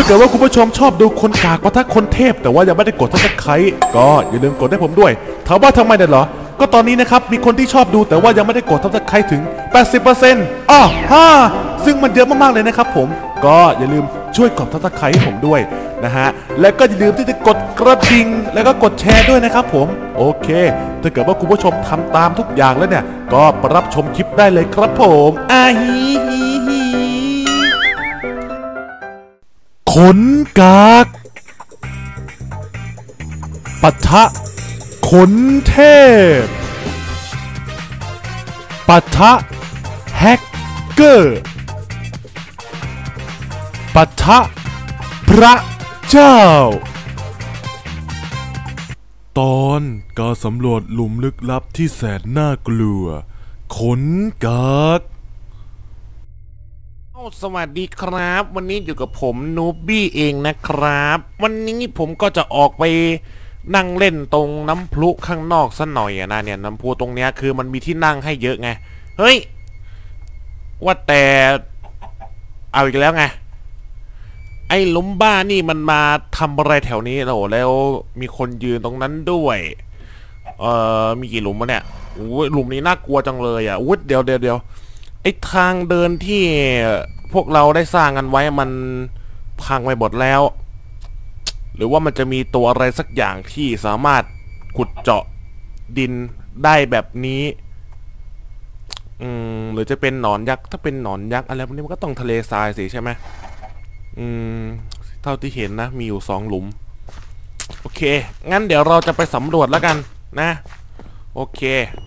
าเกิดว่าคุณผู้ชมชอบดูคนกากปะทะคนเทพแต่ว่ายังไม่ได้กดซับสไครต์ก็อย่าลืมกดให้ผมด้วยถามว่าทำไมเนี่ยเหรอก็ตอนนี้นะครับมีคนที่ชอบดูแต่ว่ายังไม่ได้กดซับสไครต์ถึง 80% อ้อซึ่งมันเยอะมากๆเลยนะครับผมก็อย่าลืมช่วยกดซับสไครต์ให้ผมด้วยนะฮะและก็อย่าลืมที่จะกดกระดิ่งแล้วก็กดแชร์ด้วยนะครับผมโอเคถ้าเกิดว่าคุณผู้ชมทำตามทุกอย่างแล้วเนี่ยก็รับชมคลิปได้เลยครับผมขนกากปะทะขนเทพปะทะแฮกเกอร์ปะทะพระเจ้าตอนการสำรวจหลุมลึกลับที่แสนน่ากลัวขนกากสวัสดีครับวันนี้อยู่กับผมนูบี้เองนะครับวันนี้ผมก็จะออกไปนั่งเล่นตรงน้ำพุข้างนอกสักหน่อยนะเนี่ยน้ำพุตรงเนี้ยคือมันมีที่นั่งให้เยอะไงเฮ้ยว่าแต่เอาอีกแล้วไงไอ้ลุมบ้านี่มันมาทำอะไรแถวนี้โอ้แล้วมีคนยืนตรงนั้นด้วยมีกี่หลุมวะเนี่ยหลุมนี้น่ากลัวจังเลยอ่ะเดี๋ยวไอ้ทางเดินที่พวกเราได้สร้างกันไว้มันพังไปหมดแล้วหรือว่ามันจะมีตัวอะไรสักอย่างที่สามารถขุดเจาะดินได้แบบนี้หรือจะเป็นหนอนยักษ์ถ้าเป็นหนอนยักษ์อะไรพวกนี้มันก็ต้องทะเลทรายสิใช่ไหมเท่าที่เห็นนะมีอยู่2หลุมโอเคงั้นเดี๋ยวเราจะไปสำรวจแล้วกันนะโอเค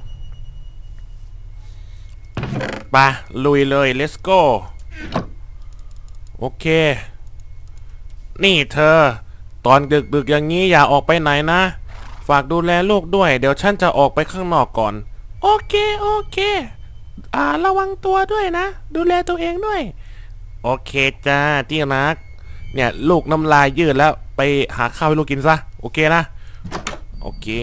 ไปลุยเลย let's go โอเคนี่เธอตอนดึกอย่างนี้อย่าออกไปไหนนะฝากดูแลลูกด้วยเดี๋ยวฉันจะออกไปข้างนอกก่อนโอเคระวังตัวด้วยนะดูแลตัวเองด้วยโอเคจ้าที่รักเนี่ยลูกน้ำลายยืดแล้วไปหาข้าวให้ลูกกินซะโอเคนะโอเค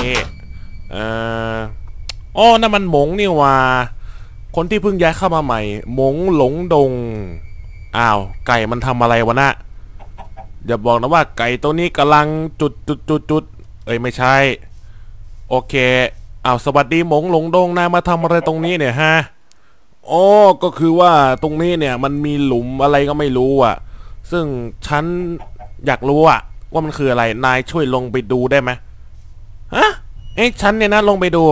นั่นมันหมงนี่ว่าคนที่เพิ่งย้ายเข้ามาใหม่หมงหลงดงอ้าวไก่มันทำอะไรวะนะอย่าบอกนะว่าไก่ตัวนี้กำลังจุดไม่ใช่โอเคสวัสดีหมงหลงดงนายมาทำอะไรตรงนี้เนี่ยฮะก็คือว่าตรงนี้เนี่ยมันมีหลุมอะไรก็ไม่รู้อ่ะซึ่งฉันอยากรู้อ่ะว่ามันคืออะไรนายช่วยลงไปดูได้ไหมฮะฉันเนี่ยนะลงไปดู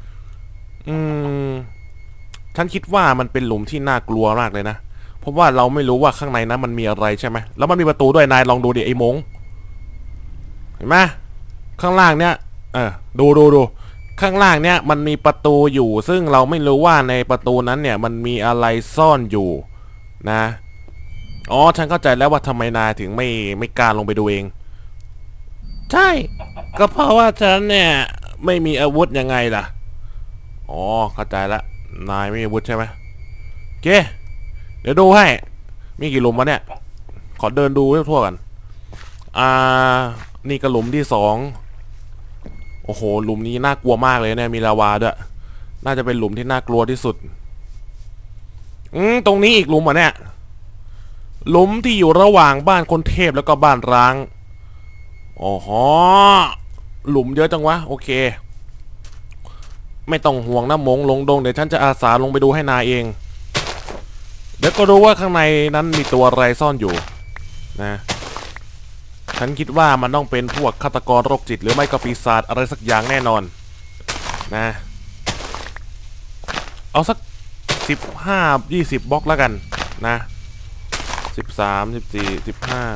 ฉันคิดว่ามันเป็นหลุมที่น่ากลัวมากเลยนะเพราะว่าเราไม่รู้ว่าข้างในนั้นมันมีอะไรใช่ไหมแล้วมันมีประตูด้วยนายลองดูดิไอ้มงเห็นไหมข้างล่างเนี่ยดูข้างล่างเนี่ยมันมีประตูอยู่ซึ่งเราไม่รู้ว่าในประตูนั้นเนี่ยมันมีอะไรซ่อนอยู่นะฉันเข้าใจแล้วว่าทำไมนายถึงไม่กล้าลงไปดูเองใช่ก็เพราะว่าฉันเนี่ยไม่มีอาวุธยังไงล่ะเข้าใจละนายไม่มีอาวุธใช่ไหมโอเคเดี๋ยวดูให้มีกี่หลุมวะเนี่ยขอเดินดูทั่วกันนี่กระหลุมที่2โอ้โหหลุมนี้น่ากลัวมากเลยเนี่ยมีลาวาด้วยน่าจะเป็นหลุมที่น่ากลัวที่สุดตรงนี้อีกหลุมอ่ะเนี่ยหลุมที่อยู่ระหว่างบ้านคนเทพแล้วก็บ้านร้างหลุมเยอะจังวะโอเคไม่ต้องห่วงนะหมงหลงดงเดี๋ยวฉันจะอาสาลงไปดูให้นายเองเดี๋ยวก็รู้ว่าข้างในนั้นมีตัวอะไรซ่อนอยู่นะฉันคิดว่ามันต้องเป็นพวกฆาตกรโรคจิตหรือไม่ก็ปีศาจอะไรสักอย่างแน่นอนนะเอาสัก15-20บล็อกแล้วกันนะ13 14 15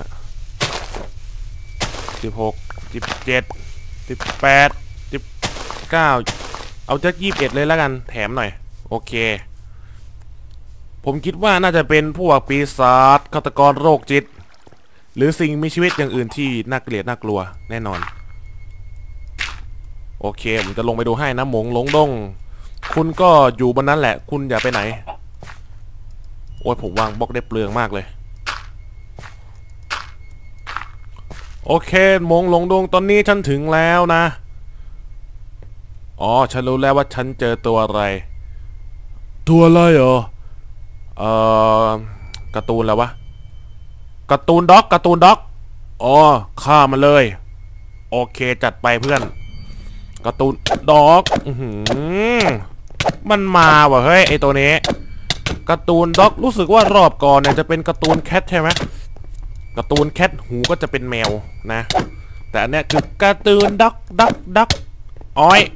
16 17 18 19เอาจะ21เลยแล้วกันแถมหน่อยโอเคผมคิดว่าน่าจะเป็นพวกปีศาจฆาตกรโรคจิตหรือสิ่งมีชีวิตอย่างอื่นที่น่าเกลียดน่ากลัวแน่นอนโอเคผมจะลงไปดูให้นะหมงหลงดงคุณก็อยู่บนนั้นแหละคุณอย่าไปไหนโอ้ยผมวางบล็อกได้เปลืองมากเลยโอเคหมงหลงดงตอนนี้ฉันถึงแล้วนะฉันรู้แล้วว่าฉันเจอตัวอะไรเหรอการ์ตูนแล้ววะการ์ตูนด็อกการ์ตูนด็อกอ๋อฆ่ามันเลยโอเคจัดไปเพื่อนการ์ตูนด็อกมันมาว่ะเฮ้ยไอตัวนี้การ์ตูนด็อกรู้สึกว่ารอบก่อนเนี่ยจะเป็นการ์ตูนแคทใช่ไหมการ์ตูนแคทหูก็จะเป็นแมวนะแต่อันเนี้ยคือการ์ตูนด็อกด็อกอ้อย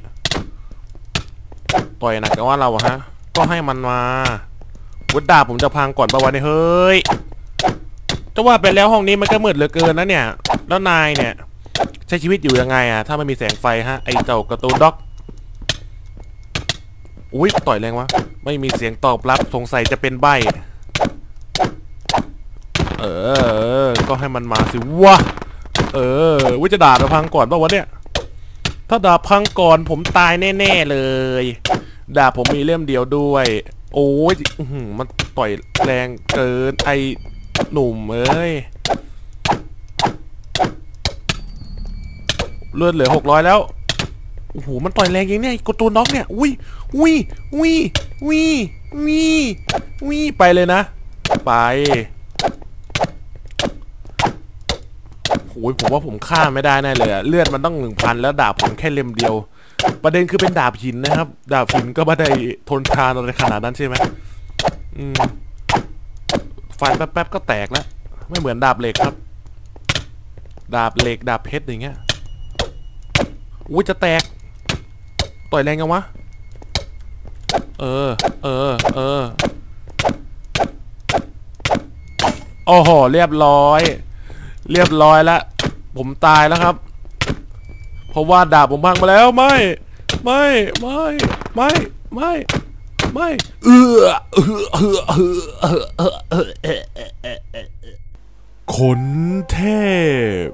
ต่อยหนักกันว่าเราฮะก็ให้มันมาวุฒดาผมจะพังก่อนประวันนี้เฮ้ยจะว่าไปแล้วห้องนี้มันก็มืดเหลือเกินนะเนี่ยแล้วนายเนี่ยใช้ชีวิตอยู่ยังไงอะถ้าไม่มีแสงไฟฮะไอเจ้าการ์ตูนด็อกอุ้ยต่อยแรงวะไม่มีเสียงตอบรับสงสัยจะเป็นใบ้ก็ให้มันมาสิวะวิจะด่าพังก่อนป่าวะเนี่ยถ้าด่าพังก่อนผมตายแน่ๆเลยด่าผมมีเล่มเดียวด้วยโอ้ยมันต่อยแรงเกินไอหนุ่มเอ้ยเลือดเหลือ600แล้วโอ้โหมันต่อยแรงอย่างเนี้ยการ์ตูนด็อกเนี่ยอุ้ยไปเลยนะไปโอ้ยผมว่าผมฆ่าไม่ได้แน่เลยอะเลือดมันต้อง 1,000แล้วดาบผมแค่เล่มเดียวประเด็นคือเป็นดาบหินนะครับดาบหินก็ไม่ได้ทนทานอะไรขนาดนั้นใช่ไหมฟันแป๊บๆก็แตกแล้วไม่เหมือนดาบเหล็กครับดาบเหล็กดาบเพชรอย่างเงี้ยอุ้ยจะแตกต่อยแรงยังวะโอ้โหเรียบร้อยแล้วผมตายแล้วครับเพราะว่าดาบผมพังมาแล้วไม่คนเทพ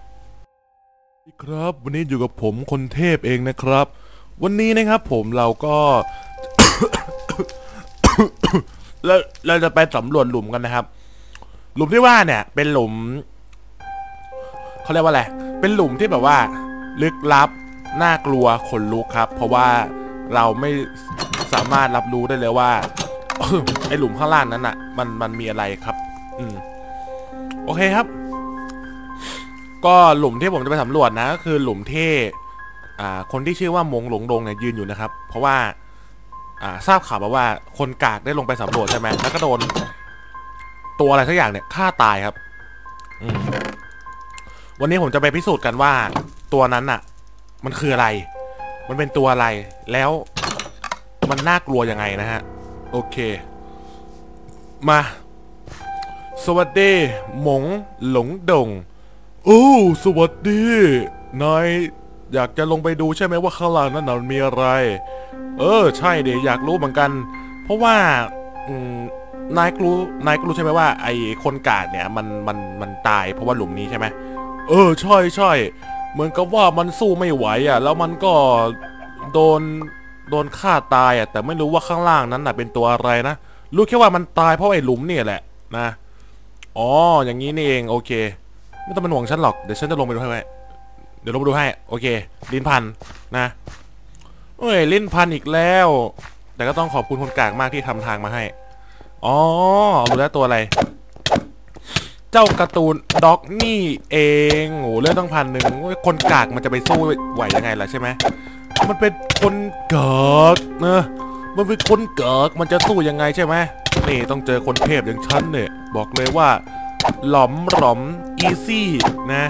ครับวันนี้อยู่กับผมคนเทพเองนะครับวันนี้นะครับผมเราก็ แล้วเราจะไปสำรวจหลุมกันนะครับหลุมที่ว่าเนี่ยเป็นหลุมเขาเรียกว่าอะไรเป็นหลุมที่แบบว่าลึกลับน่ากลัวขนลุกครับเพราะว่าเราไม่สามารถรับรู้ได้เลยว่า ไอหลุมข้างล่างนั้นอ่ะมันมีอะไรครับโอเคครับก็หลุมที่ผมจะไปสำรวจนะก็คือหลุมที่คนที่ชื่อว่ามงหลงดงเนี่ยยืนอยู่นะครับเพราะว่าทราบข่าวมาว่าคนกากได้ลงไปสำรวจใช่ไหมแล้วก็โดนตัวอะไรสักอย่างเนี่ยฆ่าตายครับวันนี้ผมจะไปพิสูจน์กันว่าตัวนั้นน่ะมันคืออะไรมันเป็นตัวอะไรแล้วมันน่ากลัวยังไงนะฮะโอเคมาสวัสดีหมงหลงดงโอ้สวัสดีนายอยากจะลงไปดูใช่ไหมว่าข้างล่างนั้นมันมีอะไรใช่ดิอยากรู้เหมือนกันเพราะว่านายรู้ใช่ไหมว่าไอ้คนกาดเนี่ยมันตายเพราะว่าหลุมนี้ใช่ไหมใช่เหมือนกับว่ามันสู้ไม่ไหวอ่ะแล้วมันก็โดนฆ่าตายอ่ะแต่ไม่รู้ว่าข้างล่างนั้นน่ะเป็นตัวอะไรนะรู้แค่ว่ามันตายเพราะไอ้หลุมนี่แหละนะอ๋ออย่างนี้นี่เองโอเคไม่ต้องเป็นห่วงฉันหรอกเดี๋ยวฉันจะลงไปดูให้เดี๋ยวลงไปดูให้โอเคลิ้นพันนะลิ้นพันอีกแล้วแต่ก็ต้องขอบคุณคนกากมากที่ทำทางมาให้อ๋อรู้แล้วตัวอะไรเจ้าการ์ตูนด็อกนี่เองโอ้เรื่องต้อง1,000คนกากมันจะไปสู้ไหวยังไงล่ะใช่ไหมมันเป็นคนกากนะมันเป็นคนกากมันจะสู้ยังไงใช่ไหมนี่ต้องเจอคนเทพอย่างฉันเนี่ยบอกเลยว่าหลอมอีซี่นะ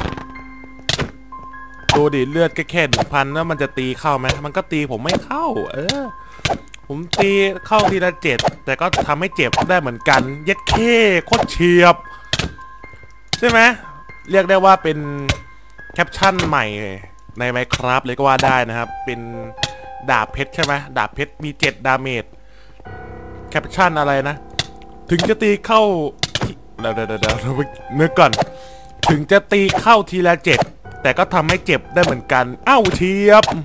ดูดิเลือดแค่1,000แล้วมันจะตีเข้าไหมมันก็ตีผมไม่เข้าผมตีเข้าทีละ7แต่ก็ทำให้เจ็บได้เหมือนกันเย็ดเข้โคตรเฉียบใช่ไหมเรียกได้ว่าเป็นแคปชั่นใหม่ใน Minecraft เลยก็ว่าได้นะครับเป็นดาบเพชรใช่ไหมดาบเพชรมี7ดาเมจแคปชั่นอะไรนะถึงจะตีเข้าเดี๋ยวนึกก่อนถึงจะตีเข้าทีละ7แต่ก็ทำให้เจ็บได้เหมือนกันอ้าวเชียบ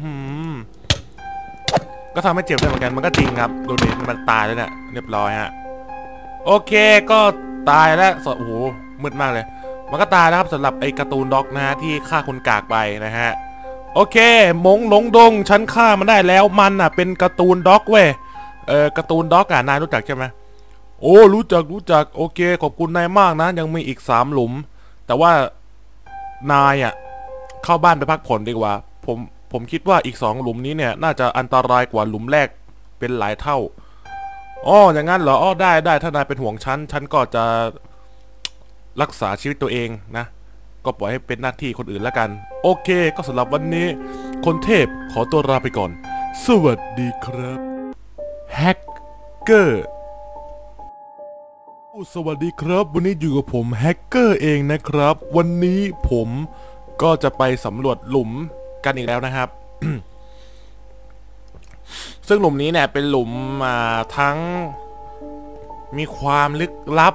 ก็ทำให้เจ็บได้เหมือนกันมันก็จริงครับดูดิมันตายแล้วเนี่ยเรียบร้อยฮะโอเคก็ตายแล้วโอ้โหมืดมากเลยมันก็ตายแล้วครับสำหรับไอ้การ์ตูนด็อกนะฮะที่ฆ่าคนกากไปนะฮะโอเคมงหลงดงฉันฆ่ามันได้แล้วมันอ่ะเป็นการ์ตูนด็อกเว้ยการ์ตูนด็อกอ่ะนายรู้จักใช่ไหมโอ้รู้จักโอเคขอบคุณนายมากนะยังมีอีก3 หลุมแต่ว่านายอ่ะเข้าบ้านไปพักผ่อนดีกว่าผมคิดว่าอีก2 หลุมนี้เนี่ยน่าจะอันตรายกว่าหลุมแรกเป็นหลายเท่าอ๋ออย่างนั้นเหรออ๋อได้ถ้านายเป็นห่วงฉันก็จะรักษาชีวิตตัวเองนะก็ปล่อยให้เป็นหน้าที่คนอื่นแล้วกันโอเคก็สำหรับวันนี้คนเทพขอตัวลาไปก่อนสวัสดีครับแฮกเกอร์สวัสดีครับวันนี้อยู่กับผมแฮกเกอร์เองนะครับวันนี้ผมก็จะไปสำรวจหลุมกันอีกแล้วนะครับ ซึ่งหลุมนี้เนี่ยเป็นหลุมทั้งมีความลึกลับ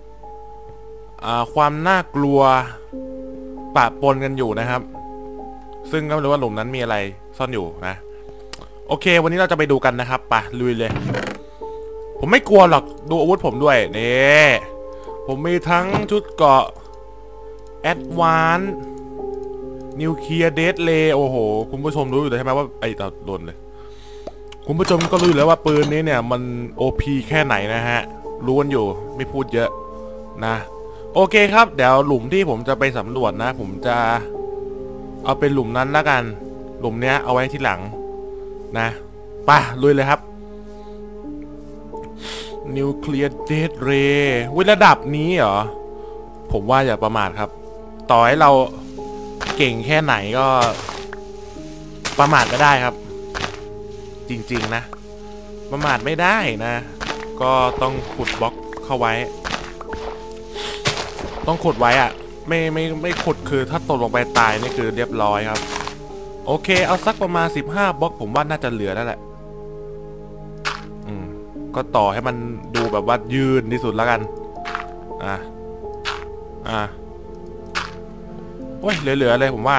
ความน่ากลัวปะปนกันอยู่นะครับซึ่งก็ไม่รู้ว่าหลุมนั้นมีอะไรซ่อนอยู่นะโอเควันนี้เราจะไปดูกันนะครับไปลุยเลยผมไม่กลัวหรอกดูอาวุธผมด้วยนี่ผมมีทั้งชุดเกราะแอดวานซ์นิวเคลียร์เดดเลย์โอ้โหคุณผู้ชมรู้อยู่แล้วใช่ไหมว่าไอ้ตัดโดนเลยคุณผู้ชมก็รู้อยู่แล้วว่าปืนนี้เนี่ยมัน OP แค่ไหนนะฮะรู้กันอยู่ไม่พูดเยอะนะโอเคครับเดี๋ยวหลุมที่ผมจะไปสำรวจนะผมจะเอาเป็นหลุมนั้นละกันหลุมเนี้ยเอาไว้ที่หลังนะไปลุยเลยครับนิวเคลียร์เดดเรย์ระดับนี้เหรอผมว่าอย่าประมาทครับต่อให้เราเก่งแค่ไหนก็ประมาทไม่ได้ครับจริงๆนะประมาทไม่ได้นะก็ต้องขุดบล็อกเข้าไว้ต้องขุดไว้อะไม่ขุดคือถ้าตกลงไปตายนี่คือเรียบร้อยครับโอเคเอาสักประมาณ15 บล็อกผมว่าน่าจะเหลือแล้วแหละก็ต่อให้มันดูแบบว่ายืนที่สุดแล้วกันโอ้ยเหลือเลยผมว่า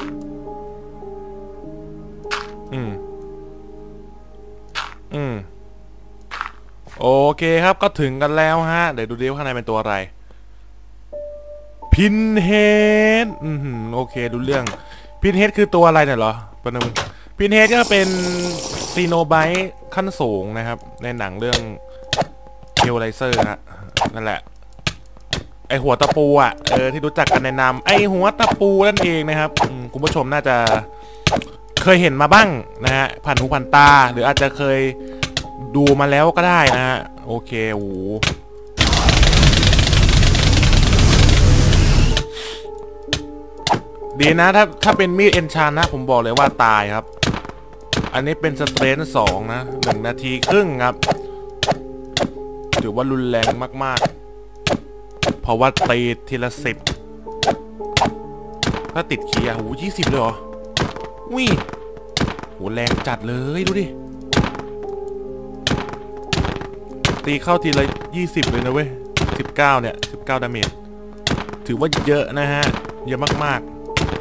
โอเคครับก็ถึงกันแล้วฮะเดี๋ยวดูดิว่าข้างในเป็นตัวอะไรพินเฮดโอเคดูเรื่องพินเฮดคือตัวอะไรเนี่ยเหรอปนพินเฮดก็เป็นซีโนไบต์ขั้นสูงนะครับในหนังเรื่องเฮลไลเซอร์ฮะนั่นแหละไอหัวตะปูอ่ะที่รู้จักกันในนามไอหัวตะปูนั่นเองนะครับคุณผู้ชมน่าจะเคยเห็นมาบ้างนะฮะผ่านหูผ่านตาหรืออาจจะเคยดูมาแล้วก็ได้นะฮะโอเคโอ้ดีนะถ้าเป็นมีดเอนชานนะผมบอกเลยว่าตายครับอันนี้เป็นสเตรนท์2นะ1 นาทีครึ่งครับถือว่ารุนแรงมากๆเพราะว่าตีทีละ10ถ้าติดเคียร์หู20เลยเหรอวิ่งหูแรงจัดเลยดูดิตีเข้าทีละ20เลยนะเว้ย19เนี่ย19 ดาเมจถือว่าเยอะนะฮะเยอะมากๆ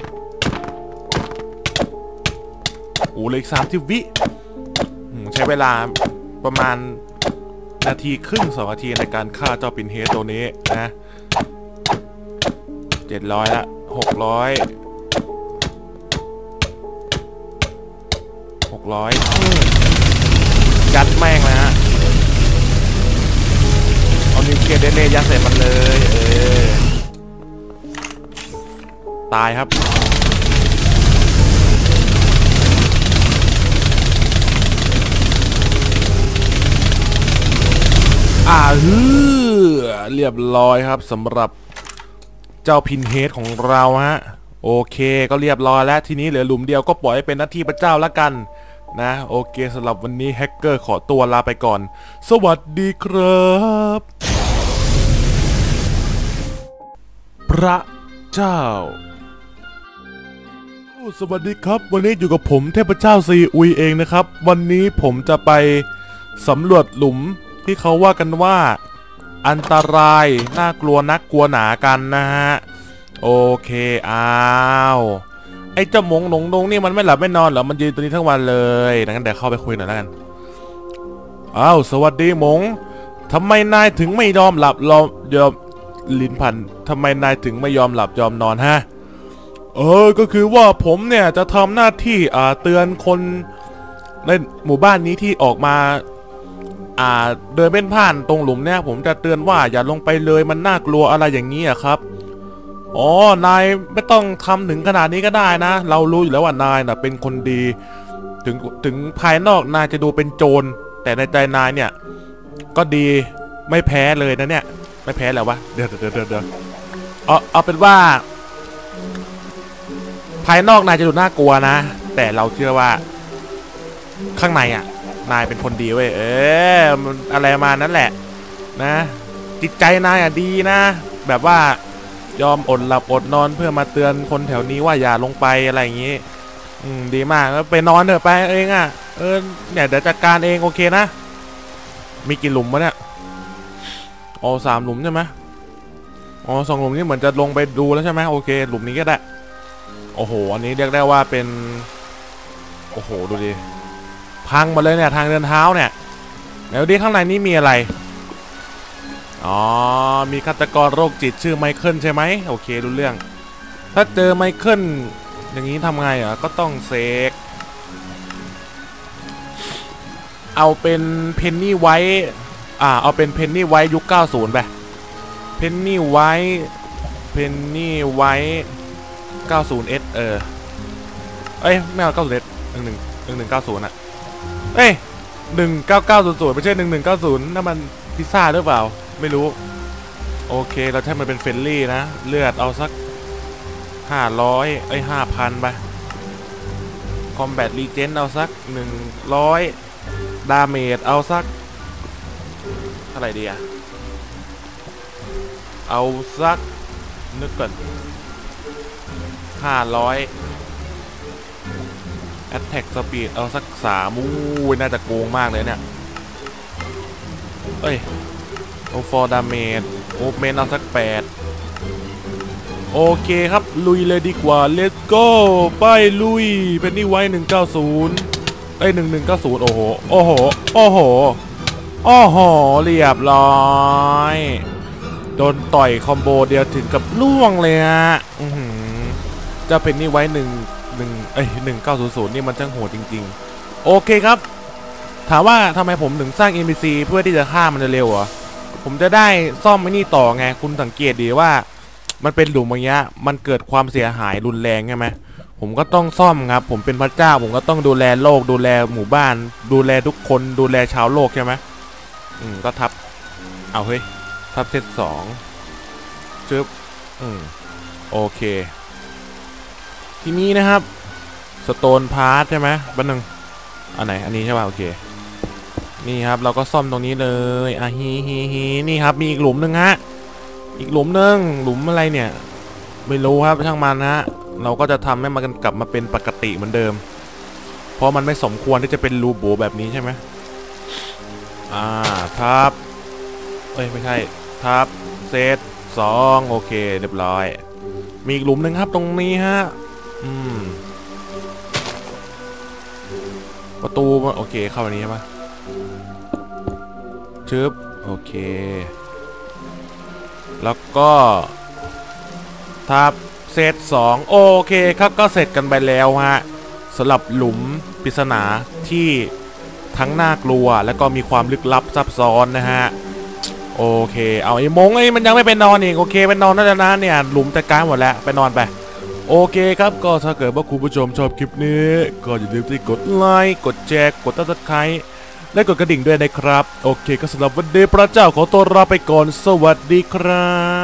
โอ้เลย30 วิใช้เวลาประมาณ1 นาทีครึ่ง2 นาทีในการฆ่าเจ้าปินเฮดตัวนี้นะ700ละ600ยัดแม่งนะฮะเอานิวเคลียร์เดนเนยัดใส่มันเลยตายครับเรียบร้อยครับสำหรับเจ้าพินเฮดของเราฮะโอเคก็เรียบร้อยแล้วทีนี้เหลือหลุมเดียวก็ปล่อยให้เป็นหน้าที่พระเจ้าละกันนะโอเคสำหรับวันนี้แฮกเกอร์ขอตัวลาไปก่อนสวัสดีครับพระเจ้าสวัสดีครับวันนี้อยู่กับผมเทพเจ้าซีอุยเองนะครับวันนี้ผมจะไปสำรวจหลุมที่เขาว่ากันว่าอันตรายน่ากลัวนักกลัวหนากันนะฮะโอเคอ้าวไอ้เจ้าหมงหนงนี่มันไม่หลับไม่นอนเหรอมันยืนตัวนี้ทั้งวันเลยงั้นเดี๋ยวเข้าไปคุยหน่อยแล้วกันอ้าวสวัสดีหมงทำไมนายถึงไม่ยอมหลับยอมลิ้นพันทำไมนายถึงไม่ยอมหลับยอมนอนฮะก็คือว่าผมเนี่ยจะทำหน้าที่เตือนคนในหมู่บ้านนี้ที่ออกมาเดินเป็นผ่านตรงหลุมเนี่ยผมจะเตือนว่าอย่าลงไปเลยมันน่ากลัวอะไรอย่างนี้อะครับอ๋อนายไม่ต้องทำถึงขนาดนี้ก็ได้นะเรารู้อยู่แล้วว่านายน่ะเป็นคนดีถึงภายนอกนายจะดูเป็นโจรแต่ในใจนายเนี่ยก็ดีไม่แพ้เลยนะเนี่ยไม่แพ้แล้ววะเดี๋ยวเอาเป็นว่าภายนอกนายจะดูน่ากลัวนะแต่เราเชื่อว่าข้างในอ่ะนายเป็นคนดีเว้ยมันอะไรมานั่นแหละนะจิตใจนายอ่ะดีนะแบบว่ายอมอดหลับอดนอนเพื่อมาเตือนคนแถวนี้ว่าอย่าลงไปอะไรอย่างงี้ดีมากแล้วไปนอนเถอะไปเองอ่ะเนี่ยเดี๋ยวจัดการเองโอเคนะมีกี่หลุมวะเนี่ยอ๋อ3 หลุมใช่ไหมอ๋อ2 หลุมนี่เหมือนจะลงไปดูแล้วใช่ไหมโอเคหลุมนี้ก็ได้โอ้โหอันนี้เรียกได้ว่าเป็นโอ้โหดูดิพังหมดเลยเนี่ยทางเดินเท้าเนี่ยแล้วดิข้างในนี้มีอะไรอ๋อมีฆาตกรโรคจิตชื่อไมเคิลใช่ไหมโอเครู้เรื่องถ้าเจอไมเคิลอย่างนี้ทำไงอ่ะก็ต้องเสกเอาเป็นเพนนี่ไว้เอาเป็นเพนนี่ไว้ยุค90ไปเพนนี่ไว้90S เอ้ยไม่เอา90S 1190อ่ะเอ้ย19900ไม่ใช่1190นั่นมันพิซซ่าหรือเปล่าไม่รู้โอเคเราใช้มันเป็นเฟรนลี่นะเลือดเอาสัก500 5,000ไปคอมแบทรีเจนเอาสัก100ดาเมจเอาสักเท่าไหร่ดีอะเอาสักนึกก่อน500 Attack Speed เอาสัก3น่าจะโกงมากเลยเนี่ยเอ้ยโอฟอร์ดาเมจโอเมนเอาสัก8โอเคครับลุยเลยดีกว่า let's go ไปลุยเป็นนี่ไว้1901190โอ้โหเรียบร้อยโดนต่อยคอมโบเดียวถึงกับล่วงเลยฮะจะเป็นนี่ไว้1900นี่มันช่างโหดจริงๆโอเคครับถามว่าทำไมผมถึงสร้าง NPC เพื่อที่จะฆ่ามันเร็วอ่ะผมจะได้ซ่อมไอ้นี่ต่อไงคุณสังเกตดีว่ามันเป็นหลุมอย่างเงี้ยมันเกิดความเสียหายรุนแรงใช่ไหมผมก็ต้องซ่อมครับผมเป็นพระเจ้าผมก็ต้องดูแลโลกดูแลหมู่บ้านดูแลทุกคนดูแลชาวโลกใช่ไหมก็ทับเอาเฮ้ยทับเซต2จึ๊บโอเคทีนี้นะครับสโตนพาร์ทใช่ไหมบันนึงอันไหนอันนี้ใช่ป่ะโอเคนี่ครับเราก็ซ่อมตรงนี้เลยฮีนี่ครับมีอีกหลุมหนึ่งฮะอีกหลุมหนึ่งหลุมอะไรเนี่ยไม่รู้ครับช่างมันฮะเราก็จะทำให้มันกลับมาเป็นปกติเหมือนเดิมเพราะมันไม่สมควรที่จะเป็นรูโบแบบนี้ใช่ไหมทับไม่ใช่ทับเซต2โอเคเรียบร้อยมีอีกหลุมหนึ่งครับตรงนี้ฮะประตูโอเคเข้าอันนี้ใช่ปะชึบโอเคแล้วก็ทับเซต2โอเคครับก็เสร็จกันไปแล้วฮะสำหรับหลุมปริศนาที่ทั้งน่ากลัวและก็มีความลึกลับซับซ้อนนะฮะโอเคเอาไอ้มงมันยังไม่ไปนอนอีกโอเคไปนอนแล้วนะเนี่ยหลุมจัดการหมดแล้วไปนอนไปโอเคครับก็ถ้าเกิดว่าคุณผู้ชมชอบคลิปนี้ก็อย่าลืมที่กดไลค์กดแชร์กดติดตามและกดกระดิ่งด้วยนะครับโอเคก็สำหรับวันนี้พระเจ้าขอตัวลาไปก่อนสวัสดีครับ